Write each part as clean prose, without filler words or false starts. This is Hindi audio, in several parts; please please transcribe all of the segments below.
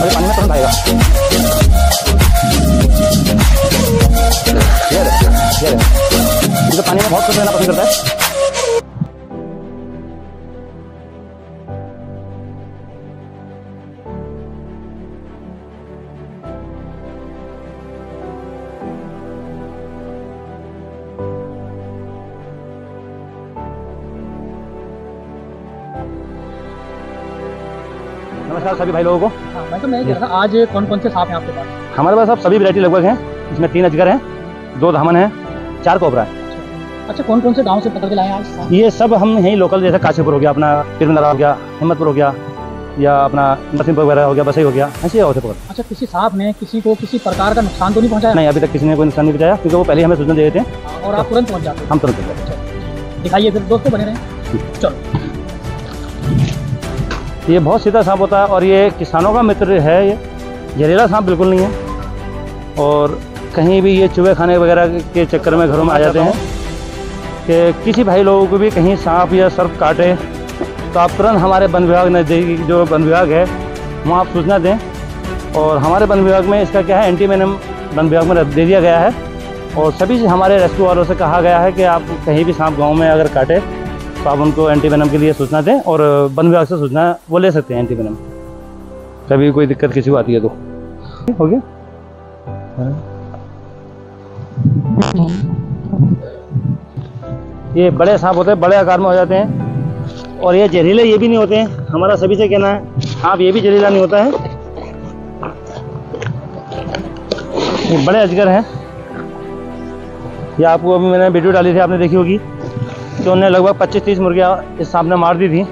अभी पानी में तुरंत आएगा। ये तो पानी में बहुत खुश रहना पसंद करता है। नमस्कार सभी भाई लोगों को। हाँ भाई, तो मैं कह रहा था आज कौन कौन से सांप हैं आपके पास? हमारे पास अब सभी वैरायटी लगभग हैं। इसमें 3 अजगर हैं, 2 धामन हैं, 4 कोबरा है। अच्छा, कौन कौन से गांव से पकड़ के लाए हैं आज? ये सब हम यहीं लोकल, जैसे काशीपुर हो गया, अपना पीरमदारा हो गया, हिम्मतपुर हो गया, या अपना नरसिंहपुर वगैरह हो गया, बसई हो गया, ऐसे जगह से पकड़। अच्छा, किसी सांप ने किसी को किसी प्रकार का नुकसान तो नहीं पहुंचाया? नहीं, अभी तक किसी ने कोई नुकसान नहीं पहुंचाया, क्योंकि वो पहले ही हमें सूचना दे देते हैं और आप तुरंत पहुंच जाते हैं? हम तुरंत पहुंच जाते हैं। दिखाइए फिर, दोस्तों बने रहें। चलो, ये बहुत सीधा सांप होता है और ये किसानों का मित्र है। ये जहरीला सांप बिल्कुल नहीं है, और कहीं भी ये चूहे खाने वगैरह के चक्कर में घरों में आ जाते हैं कि किसी भाई लोगों को भी कहीं सांप या सर्प काटे तो आप तुरंत हमारे वन विभाग नज़दीकी जो वन विभाग है वहाँ आप सूचना दें। और हमारे वन विभाग में इसका क्या है, एंटी वेनम वन विभाग में दे दिया गया है, और सभी हमारे रेस्क्यू वालों से कहा गया है कि आप कहीं भी सांप गाँव में अगर काटे तो आप उनको एंटी वेनम के लिए सूचना दें, और वन विभाग से सूचना वो ले सकते हैं एंटी वेनम। कभी कोई दिक्कत किसी को आती है तो हो गया। ये बड़े सांप होते हैं, बड़े आकार में हो जाते हैं, और ये जहरीले ये भी नहीं होते हैं। हमारा सभी से कहना है, सांप ये भी जहरीला नहीं होता है। ये बड़े अजगर हैं। ये आपको अभी मैंने वीडियो डाली थी, आपने देखी होगी, तो उन्होंने लगभग 25-30 मुर्गियाँ इस सांप ने मार दी थी।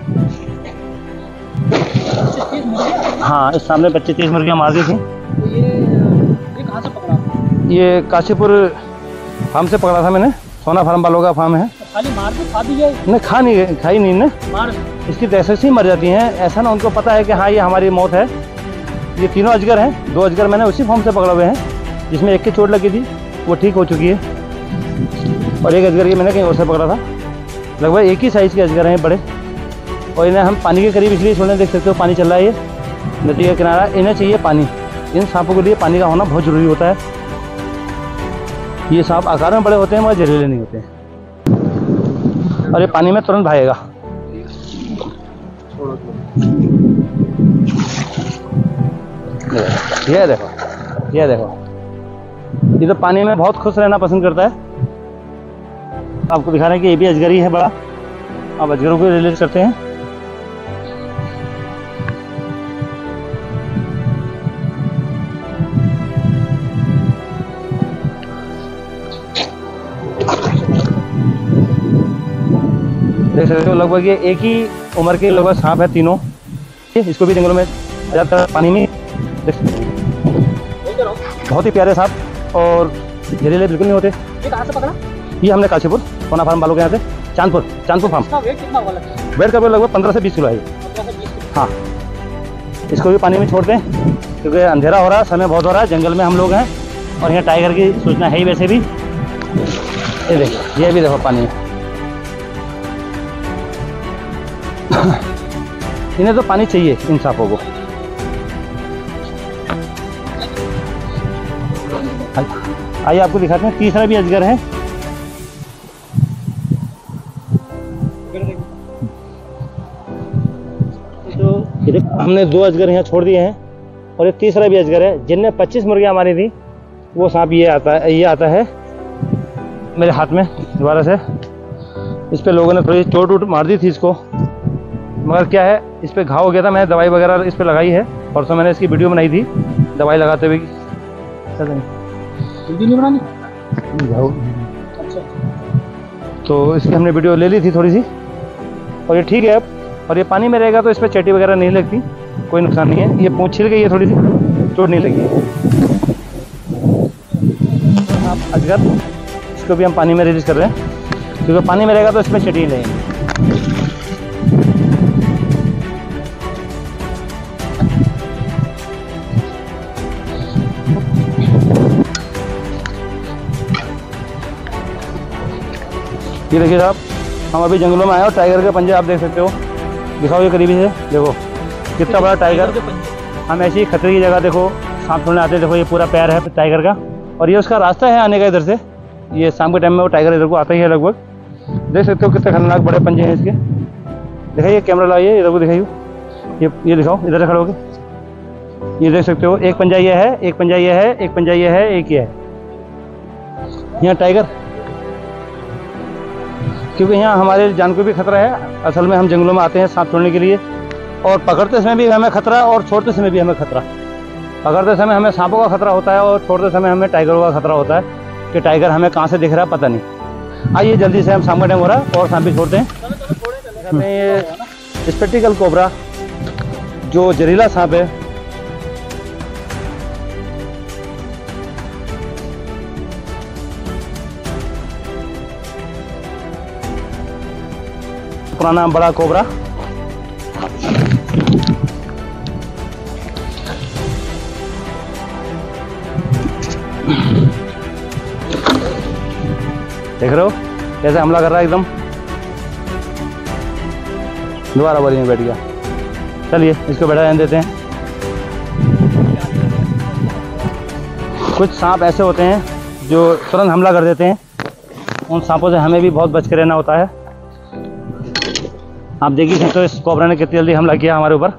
हाँ, इस सांप ने 25-30 मुर्गियाँ मार दी थी। ये कहाँ से पकड़ा? ये काशीपुर फार्म से पकड़ा था मैंने, सोना फार्म वालों का फार्म है। खाली मार के खा दी है? नहीं, खाई नहीं ने, मार इसकी तहसील से ही मर जाती हैं। ऐसा ना उनको पता है कि हाँ ये हमारी मौत है। ये तीनों अजगर हैं, 2 अजगर मैंने उसी फार्म से पकड़े हुए हैं, जिसमें एक की चोट लगी थी, वो ठीक हो चुकी है, और एक अजगर ये मैंने कहीं और से पकड़ा था। लगभग एक ही साइज़ के अजगर हैं बड़े, और इन्हें हम पानी के करीब इसलिए छोड़ने, देख सकते हो पानी चल रहा है, ये नदी का किनारा, इन्हें चाहिए पानी। इन सांपों के लिए पानी का होना बहुत ज़रूरी होता है। ये सांप आकार में बड़े होते हैं मगर जहरीले नहीं होते हैं, और ये पानी में तुरंत भागेगा। ये देखो, ये देखो, ये तो पानी में बहुत खुश रहना पसंद करता है। आपको दिखा रहे हैं कि ये भी अजगर ही है बड़ा। अब अजगरों को रिलीज करते हैं। देख सकते हो लगभग ये एक ही उम्र के लगभग सांप है तीनों। इसको भी जंगलों में ज़्यादातर पानी में देख सकते हो। बहुत ही प्यारे सांप और जहरीले बिल्कुल नहीं होते। ये कहाँ से पकड़ा? ये हमने काशीपुर सोना फार्म वालों के यहाँ से, चांदपुर फार्म। इसका वेट कितना होगा? वेट का लगभग 15 से 20 किलो है। 15 से 20 किलो। हाँ, इसको भी पानी में छोड़ दें क्योंकि अंधेरा हो रहा है, समय बहुत हो रहा है, जंगल में हम लोग हैं, और यहाँ टाइगर की सूचना है ही वैसे भी। ये देखो, ये भी देखो पानी में। इन्हें तो पानी चाहिए इन सांपों को। आइए आपको दिखाते हैं, तीसरा भी अजगर है। तो हमने 2 अजगर यहाँ छोड़ दिए हैं, और एक तीसरा भी अजगर है, जिनने 25 मुर्गियाँ मारी थी। वो सांप ये आता है मेरे हाथ में दोबारा से। इस पे लोगों ने थोड़ी चोट वोट मार दी थी इसको, मगर क्या है, इस पे घाव हो गया था। मैंने दवाई वगैरह इस पे लगाई है, परसों मैंने इसकी वीडियो बनाई थी दवाई लगाते हुए। वीडियो नहीं बनानी? अच्छा। तो इसकी हमने वीडियो ले ली थी थोड़ी सी, और ये ठीक है अब। और ये पानी में रहेगा तो इस पर चेटी वगैरह नहीं लगती, कोई नुकसान नहीं है। ये पूंछ छिल गई है, थोड़ी सी चोट नहीं लगी है। आप अजगर, इसको भी हम पानी में रिलीज कर रहे हैं, क्योंकि पानी में रहेगा तो इसमें चेटी नहीं लगेगी। ये देखिए साहब, हम अभी जंगलों में आए और टाइगर के पंजे आप देख सकते हो। दिखाओ ये करीबी से, देखो कितना बड़ा टाइगर। हम ऐसी खतरे की जगह देखो सांप छोड़ने आते हैं। देखो ये पूरा पैर है टाइगर का, और ये उसका रास्ता है आने का इधर से। ये शाम के टाइम में वो टाइगर इधर को आता ही है लगभग। देख सकते हो कितने खतरनाक बड़े पंजे हैं इसके। दिखाइए कैमरा लाइए, इधर को दिखाइए, ये दिखाओ, इधर से खड़े होगे। ये देख सकते हो, एक पंजा ये है, एक पंजा ये है, एक पंजा ये है, एक ये है। यहाँ टाइगर, क्योंकि यहाँ हमारे जान को भी खतरा है। असल में हम जंगलों में आते हैं सांप छोड़ने के लिए, और पकड़ते समय भी हमें खतरा और छोड़ते समय भी हमें खतरा। पकड़ते समय हमें सांपों का खतरा होता है, और छोड़ते समय हमें टाइगरों का खतरा होता है कि टाइगर हमें कहाँ से दिख रहा है पता नहीं। आइए जल्दी से, हम शाम का टाइम हो रहा है और सांप भी छोड़ते हैं। ये स्पेक्टिकल कोबरा जो जहरीला सांप है, पुराना बड़ा कोबरा। देख रहे हो कैसे हमला कर रहा है एकदम। दोबारा बरी में बैठ गया। चलिए इसको बैठा रहने देते हैं। कुछ सांप ऐसे होते हैं जो तुरंत हमला कर देते हैं। उन सांपों से हमें भी बहुत बच के रहना होता है। आप देख ही सकते हो इस कोबरा ने कितनी जल्दी हमला किया हमारे ऊपर।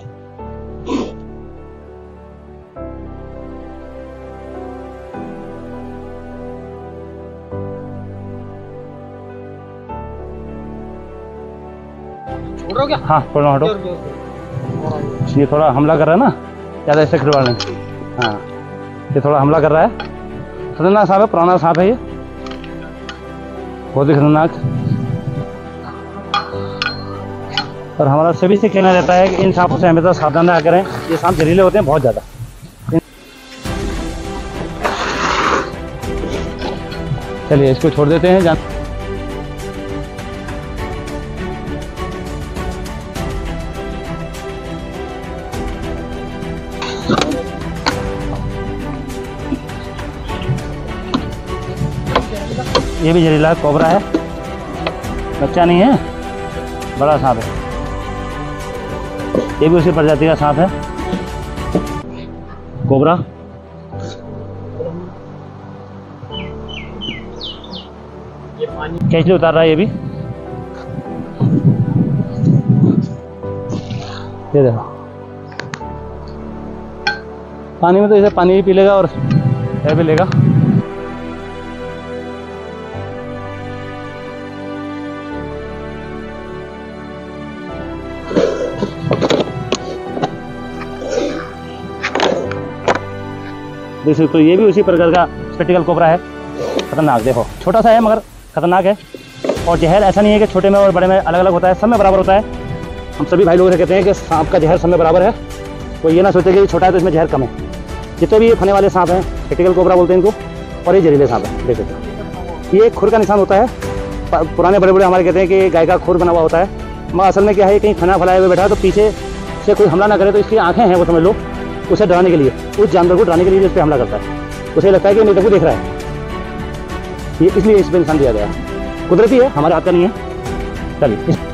छोड़ रहे हो क्या? हाँ थोड़ा हटो, ये थोड़ा हमला कर रहा है ना, ज़्यादा ऐसे खिलवाड़ नहीं। हाँ ये थोड़ा हमला कर रहा है। खतरनाक सांप है, पुराना सांप है ये, बहुत ही खतरनाक। और हमारा सभी से कहना रहता है कि इन सांपों से हमेशा सावधान रहा करें। ये सांप जहरीले होते हैं बहुत ज़्यादा। चलिए इसको छोड़ देते हैं। ये भी जहरीला कोबरा है, बच्चा नहीं है, बड़ा सांप है। ये भी उसी प्रजाति का सांप है कोबरा। कैसे उतार रहा है ये भी, ये देखो। पानी में तो इसे पानी भी पी लेगा और है भी लेगा। देख सकते हो ये भी उसी प्रकार का स्पेक्टिकल कोबरा है। खतरनाक, देखो छोटा सा है मगर खतरनाक है। और जहर ऐसा नहीं है कि छोटे में और बड़े में अलग अलग होता है, सब में बराबर होता है। हम सभी भाई लोग कहते हैं कि सांप का जहर सब में बराबर है। तो ये ना सोचे कि छोटा है तो इसमें जहर कम है। जितने भी ये फने वाले सांप हैं स्पेक्टिकल कोबरा बोलते हैं इनको, और ये जहरीले सांप है। देख सकते हो ये खुर का निशान होता है। पुराने बड़े बड़े हमारे कहते हैं कि गाय का खुर बना हुआ होता है, मगर असल में क्या है, कहीं फना फैलाए हुए बैठा है तो पीछे से कोई हमला ना करे तो इसकी आंखें हैं, वो समझ लो, उसे डराने के लिए, उस जानवर को डराने के लिए इस पर हमला करता है। उसे लगता है कि मेरे को देख रहा है, ये इसलिए इस पर निशान दिया गया। कुदरती है, हमारे हाथ का नहीं है। चलिए